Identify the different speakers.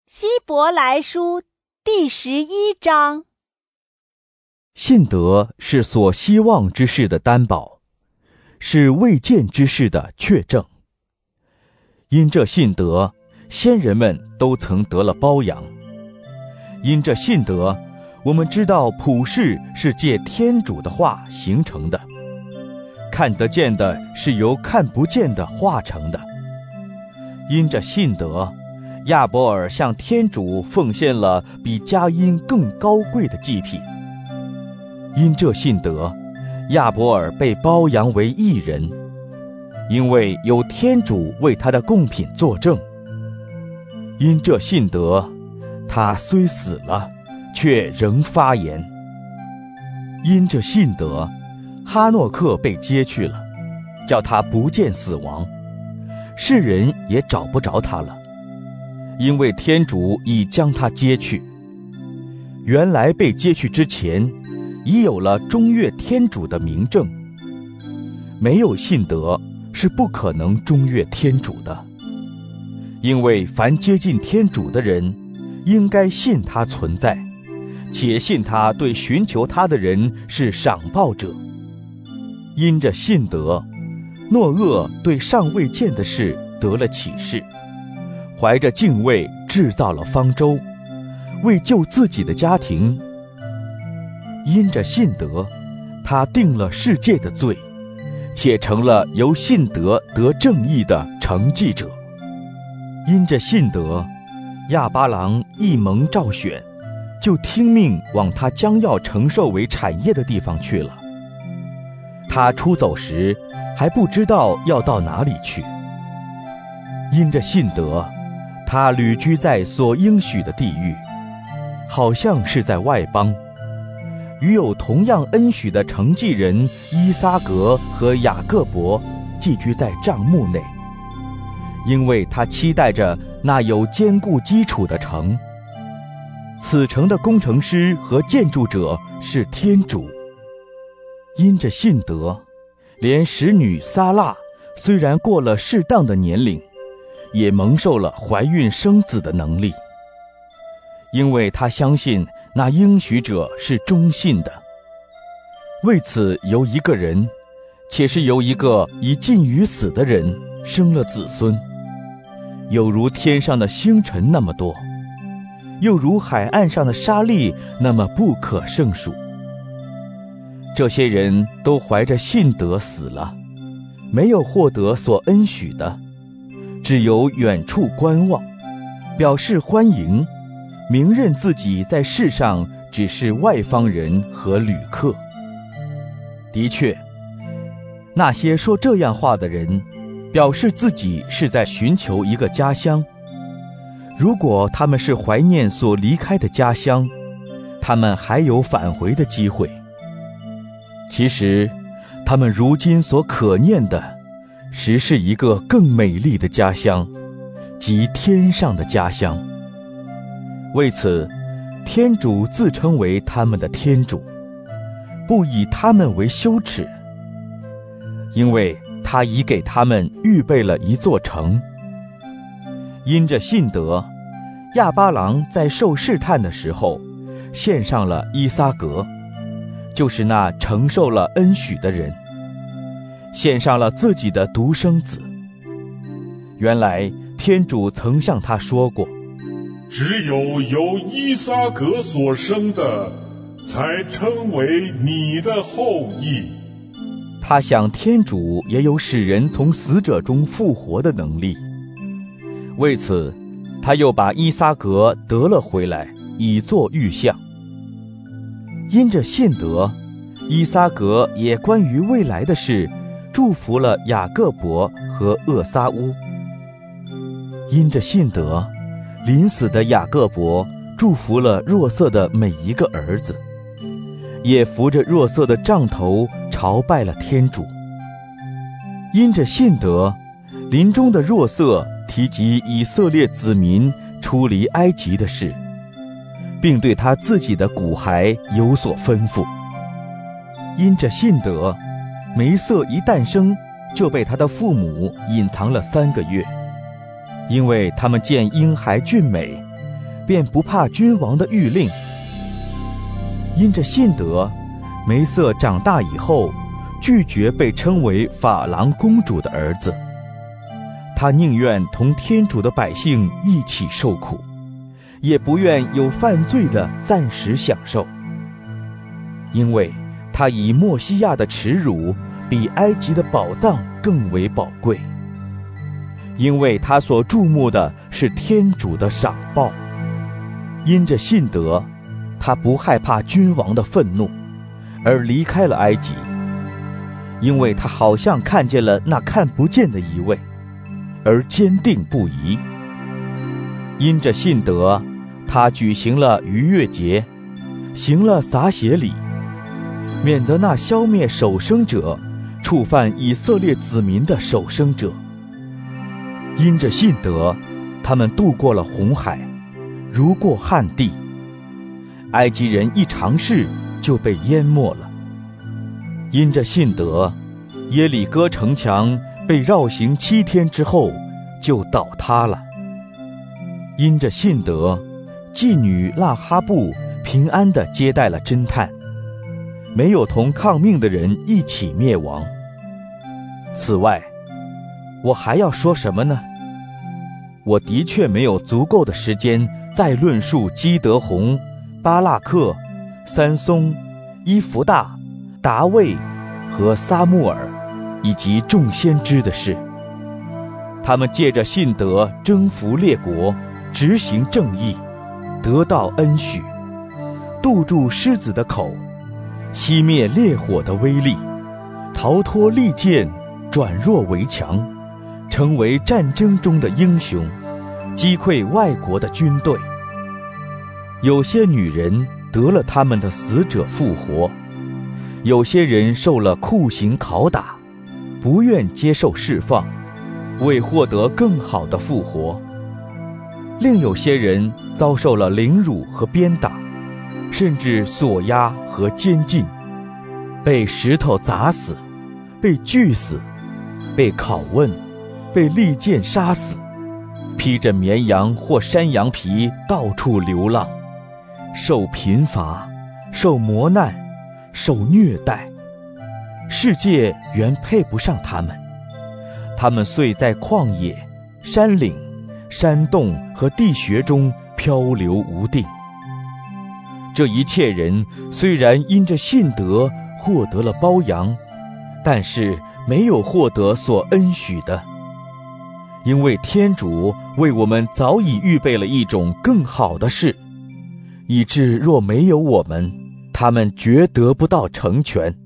Speaker 1: 希伯来书第11章。
Speaker 2: 信德是所希望之事的担保，是未见之事的确证。因这信德，先人们都曾得了褒扬。因这信德，我们知道普世是借天主的话形成的，看得见的是由看不见的化成的。因这信德，亚伯尔向天主奉献了比佳音更高贵的祭品。因这信德，亚伯尔被褒扬为义人，因为有天主为他的供品作证。因这信德，他虽死了，却仍发言。因这信德，哈诺克被接去了，叫他不见死亡，世人也找不着他了，因为天主已将他接去。原来被接去之前，已有了中越天主的明证。没有信德，是不可能中越天主的，因为凡接近天主的人，应该信他存在，且信他对寻求他的人是赏报者。因着信德，诺厄对尚未见的事得了启示，怀着敬畏制造了方舟，为救自己的家庭。因着信德，他定了世界的罪，且成了由信德得正义的承继者。因着信德，亚巴郎一蒙召选，就听命往他将要承受为产业的地方去了。他出走时，还不知道要到哪里去。因着信德，他旅居在所应许的地域，好像是在外邦，与有同样恩许的承继人伊撒格和雅各伯寄居在帐幕内，因为他期待着那有坚固基础的城。此城的工程师和建筑者是天主。因着信德，连使女撒辣虽然过了适当的年龄，也蒙受了怀孕生子的能力，因为他相信那应许者是忠信的。为此由一个人，且是由一个已近于死的人生了子孙，有如天上的星辰那么多，又如海岸上的沙粒那么不可胜数。这些人都怀着信德死了，没有获得所恩许的，只由远处观望，表示欢迎，明认自己在世上只是外方人和旅客。的确，那些说这样话的人，表示自己是在寻求一个家乡。如果他们是怀念所离开的家乡，他们还有返回的机会。其实，他们如今所可念的，实是一个更美丽的家乡，即天上的家乡。为此，天主自称为他们的天主，不以他们为羞耻，因为他已给他们预备了一座城。因着信德，亚巴郎在受试探的时候，献上了伊撒格，就是那承受了恩许的人，献上了自己的独生子。原来天主曾向他说过，
Speaker 3: 只有由伊撒格所生的，才称为你的后裔。
Speaker 2: 他想天主也有使人从死者中复活的能力，为此他又把伊撒格得了回来，以作预象。因着信德，伊撒格也关于未来的事祝福了雅各伯和厄撒乌。因着信德，临死的雅各伯祝福了若瑟的每一个儿子，也扶着若瑟的杖头朝拜了天主。因着信德，临终的若瑟提及以色列子民出离埃及的事，并对他自己的骨骸有所吩咐。因着信德，梅瑟一诞生，就被他的父母隐藏了3个月，因为他们见婴孩俊美， 便不怕君王的谕令。因着信德，梅瑟长大以后，拒绝被称为法郎公主的儿子。他宁愿同天主的百姓一起受苦，也不愿有犯罪的暂时享受。因为他以默西亚的耻辱比埃及的宝藏更为宝贵，因为他所注目的是天主的赏报。因着信德，他不害怕君王的愤怒，而离开了埃及，因为他好像看见了那看不见的一位，而坚定不移。因着信德，他举行了逾越节，行了撒血礼，免得那消灭首生者触犯以色列子民的首生者。因着信德，他们渡过了红海，如过旱地，埃及人一尝试就被淹没了。因着信德，耶里哥城墙被绕行7天之后就倒塌了。因着信德，妓女拉哈布平安地接待了侦探，没有同抗命的人一起灭亡。此外，我还要说什么呢？我的确没有足够的时间再论述基德宏、巴拉克、三松、伊弗大、达卫和撒穆尔以及众先知的事。他们借着信德征服列国，执行正义，得到恩许，堵住狮子的口，熄灭烈火的威力，逃脱利剑，转弱为强，成为战争中的英雄，击溃外国的军队。有些女人得了他们的死者复活，有些人受了酷刑拷打，不愿接受释放，为获得更好的复活。另有些人遭受了凌辱和鞭打，甚至锁押和监禁，被石头砸死，被锯死，被拷问，被利剑杀死，披着绵羊或山羊皮到处流浪，受贫乏，受磨难，受虐待。世界原配不上他们，他们遂在旷野、山岭、山洞和地穴中漂流无定。这一切人虽然因着信德获得了褒扬，但是没有获得所恩许的，因为天主为我们早已预备了一种更好的事，以致若没有我们，他们绝得不到成全。